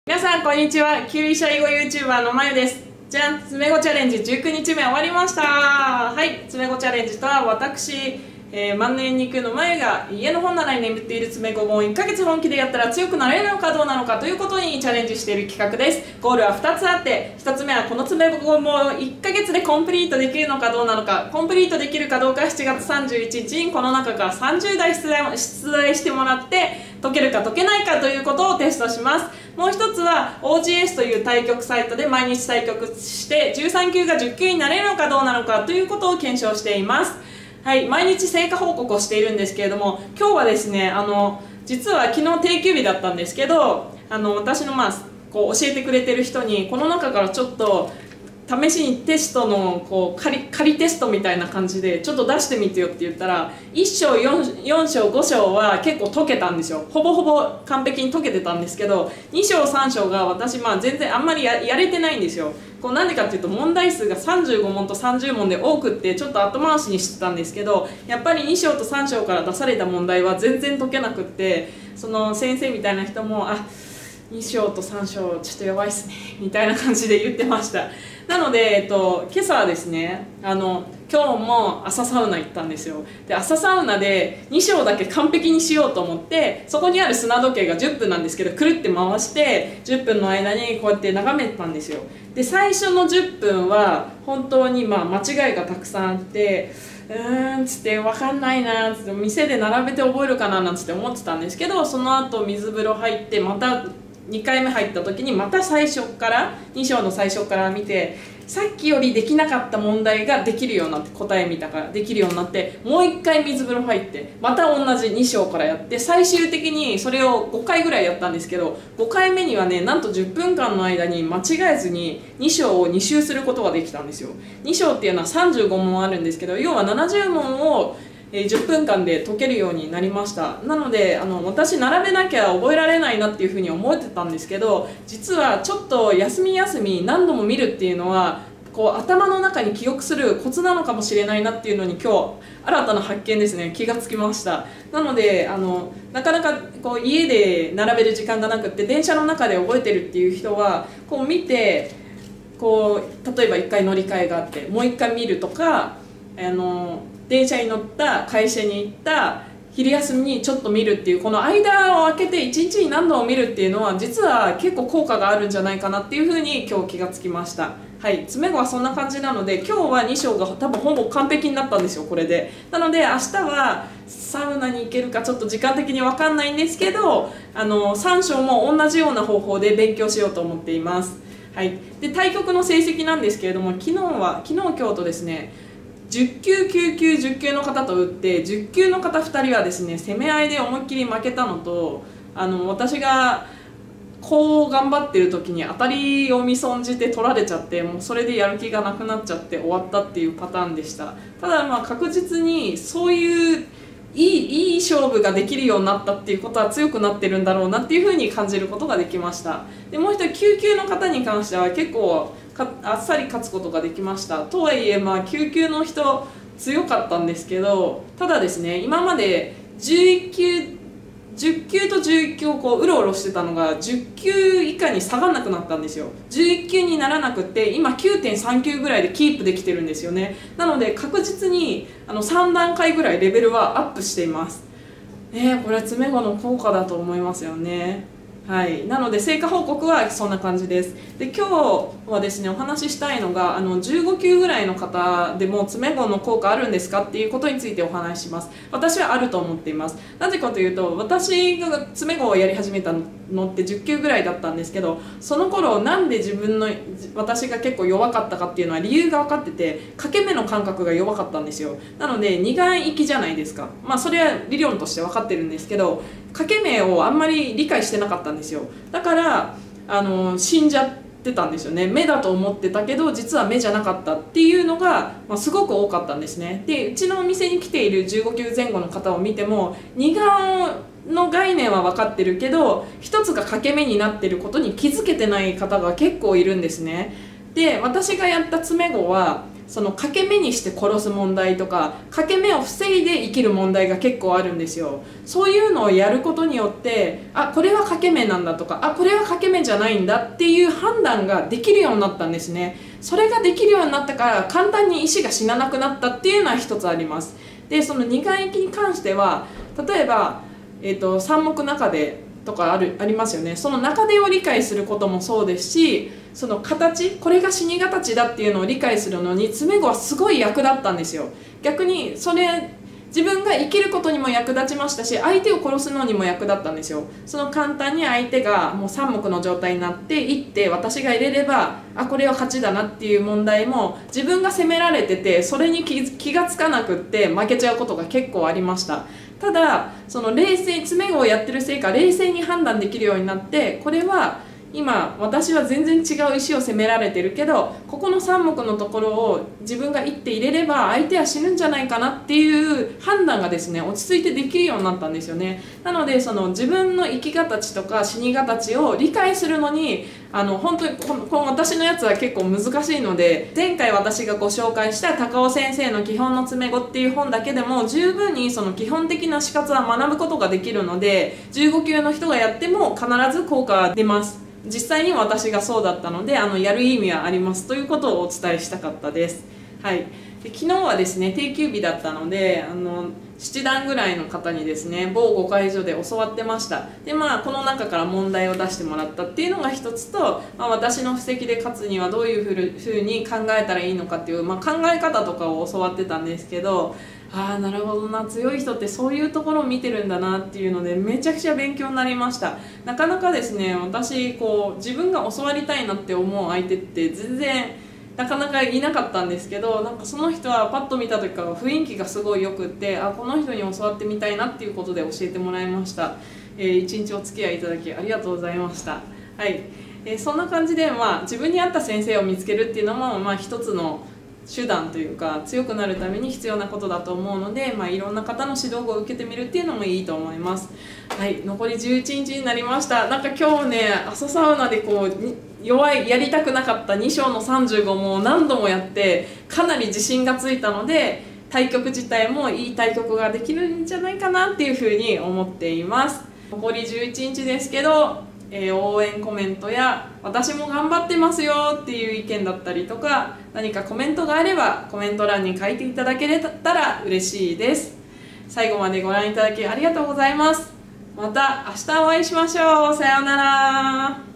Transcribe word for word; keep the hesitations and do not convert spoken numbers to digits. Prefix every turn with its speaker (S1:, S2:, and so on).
S1: 皆さんこんにちは。キウイシャイゴ YouTuber のまゆです。じゃん、詰碁チャレンジじゅうくにちめ終わりました。はい、詰碁チャレンジとは私、えー、万年肉のまゆが家の本棚に眠っている詰碁本をいっかげつ本気でやったら強くなれるのかどうなのかということにチャレンジしている企画です。ゴールはふたつあって、ひとつめはこの詰碁本をいっかげつでコンプリートできるのかどうなのか、コンプリートできるかどうかしちがつさんじゅういちにちにこの中からさんじゅうだい出題出題してもらって解けるか解けないかということをテストします。もう一つは オージーエス という対局サイトで毎日対局してじゅうさんきゅうがじゅっきゅうになれるのかどうなのかということを検証しています。はい、毎日成果報告をしているんですけれども、今日はですね、あの実は昨日定休日だったんですけど、あの私の、まあ、こう教えてくれてる人にこの中からちょっと試しにテストのこう仮、仮テストみたいな感じでちょっと出してみてよって言ったら、いっ章 4, 4章ご章は結構解けたんですよ。ほぼほぼ完璧に解けてたんですけど、に章さん章が私、まあ、全然あんまり や, やれてないんですよ。こうなんでかっていうと、問題数がさんじゅうごもんとさんじゅうもんで多くってちょっと後回しにしてたんですけど、やっぱりに章とさん章から出された問題は全然解けなくって、その先生みたいな人も「あに章とさん章ちょっとやばいっすね」みたいな感じで言ってました。なので、えっと、今朝はですね、あの今日も朝サウナ行ったんですよ。で、朝サウナでに章だけ完璧にしようと思って、そこにある砂時計がじゅっぷんなんですけど、くるって回してじゅっぷんの間にこうやって眺めてたんですよ。で、最初のじゅっぷんは本当にまあ間違いがたくさんあって、うーんっつって分かんないなーっつって、店で並べて覚えるかななんつって思ってたんですけど、その後水風呂入ってまたにかいめ入った時にまた最初からに章の最初から見て、さっきよりできなかった問題ができるようになって、答え見たからできるようになって、もういっかい水風呂入ってまた同じに章からやって、最終的にそれをごかいぐらいやったんですけど、ごかいめにはね、なんとじゅっぷんかんの間に間違えずにに章をに周することができたんですよ。に章っていうのはさんじゅうごもんあるんですけど、要はななじゅうもんをじゅっぷんかんで解けるようになりました。なので、あの私並べなきゃ覚えられないなっていうふうに思ってたんですけど、実はちょっと休み休み何度も見るっていうのはこう頭の中に記憶するコツなのかもしれないなっていうのに、今日新たな発見ですね、気がつきました。なので、あのなかなかこう家で並べる時間がなくって電車の中で覚えてるっていう人は、こう見てこう例えばいっかい乗り換えがあってもういっかい見るとか、あの電車に乗った、会社に行った、昼休みにちょっと見るっていう、この間を空けていちにちに何度も見るっていうのは実は結構効果があるんじゃないかなっていうふうに今日気がつきました。はい、詰碁はそんな感じなので、今日はに章が多分ほぼ完璧になったんですよ、これで。なので明日はサウナに行けるかちょっと時間的に分かんないんですけど、あのさん章も同じような方法で勉強しようと思っています。はい、で対局の成績なんですけれども、昨日は昨日今日とですね、じゅっ級、きゅう級、じゅっ級の方と打って、じゅっ級の方ふたりはですね、攻め合いで思いっきり負けたのと、あの私がこう頑張ってる時に当たりを見損じて取られちゃって、もうそれでやる気がなくなっちゃって終わったっていうパターンでした。ただまあ確実にそういういい、いい勝負ができるようになったっていうことは強くなってるんだろうなっていうふうに感じることができました。でもう一人きゅう級の方に関しては結構あっさり勝つことができました。とはいえ、まあきゅう級の人強かったんですけど、ただですね、今までじゅういち級じゅっ級とじゅういち級をこううろうろしてたのがじゅっ級以下に下がらなくなったんですよ。じゅういち級にならなくて今 きゅうてんさん 級ぐらいでキープできてるんですよね。なので確実にあのさん段階ぐらいレベルはアップしています。ね、これは詰碁の効果だと思いますよね。はい、なので成果報告はそんな感じです。で今日はですね、お話ししたいのが、あのじゅうご級ぐらいの方でも詰碁の効果あるんですかっていうことについてお話しします。私はあると思っています。なぜかというと、私が詰碁をやり始めたのってじゅっ級ぐらいだったんですけど、その頃なんで自分の私が結構弱かったかっていうのは理由が分かってて、掛け目の感覚が弱かったんですよ。なので二眼行きじゃないですか。まあそれは理論として分かってるんですけど、掛け目をあんまり理解してなかったんですよ。だからあの死んじゃってたんですよね。目だと思ってたけど実は目じゃなかったっていうのが、まあ、すごく多かったんですね。でうちのお店に来ているじゅうご級前後の方を見ても、二眼の概念は分かってるけど一つが掛け目になってることに気づけてない方が結構いるんですね。で私がやった詰碁はその欠け目にして殺す問題とか欠け目を防いで生きる問題が結構あるんですよ。そういうのをやることによってあこれは欠け目なんだとかあこれは欠け目じゃないんだっていう判断ができるようになったんですね。それができるようになったから簡単に石が死ななくなったっていうのは一つあります。でそのに眼液に関しては例えば、えーと、三目中手とかあるありますよね。その中手を理解することもそうですしその形これが死に形だっていうのを理解するのに詰碁はすごい役立ったんですよ。逆にそれ自分が生きることにも役立ちましたし相手を殺すのにも役立ったんですよ。その簡単に相手がもう三目の状態になっていって私が入れればあこれは勝ちだなっていう問題も自分が攻められててそれに 気, 気がつかなくって負けちゃうことが結構ありました。ただその冷静詰碁をやってるせいか冷静に判断できるようになってこれは今私は全然違う石を攻められてるけどここの三目のところを自分が一手入れれば相手は死ぬんじゃないかなっていう判断がですね落ち着いてできるようになったんですよね。なのでその自分の生き形とか死に形を理解するのにあの本当にこのこの私のやつは結構難しいので前回私がご紹介した高尾先生の基本の詰碁っていう本だけでも十分にその基本的な死活は学ぶことができるのでじゅうご級の人がやっても必ず効果が出ます。実際に私がそうだったのであのやる意味はありますということをお伝えしたかったです。はい、で昨日はですね定休日だったのであのしち段ぐらいの方にですね某ご会所で教わってました。でまあこの中から問題を出してもらったっていうのが一つと、まあ、私の布石で勝つにはどういうふうに考えたらいいのかっていう、まあ、考え方とかを教わってたんですけどああなるほどな強い人ってそういうところを見てるんだなっていうのでめちゃくちゃ勉強になりました。なかなかですね私こう自分が教わりたいなって思う相手って全然なかなかいなかったんですけどなんかその人はパッと見た時から雰囲気がすごいよくってあこの人に教わってみたいなっていうことで教えてもらいました。えー、一日お付き合いいただきありがとうございました。はい、えー、そんな感じで、まあ、自分に合った先生を見つけるっていうのも、まあ、一つの手段というか強くなるために必要なことだと思うので、まあ、いろんな方の指導を受けてみるっていうのもいいと思います。はい、残りじゅういちにちになりました。なんか今日ね朝サウナでこう弱いやりたくなかったに章のさんじゅうごも何度もやってかなり自信がついたので対局自体もいい対局ができるんじゃないかなっていうふうに思っています。残りじゅういちにちですけどえー、応援コメントや私も頑張ってますよっていう意見だったりとか何かコメントがあればコメント欄に書いていただけたら嬉しいです。最後までご覧いただきありがとうございます。また明日お会いしましょう。さようなら。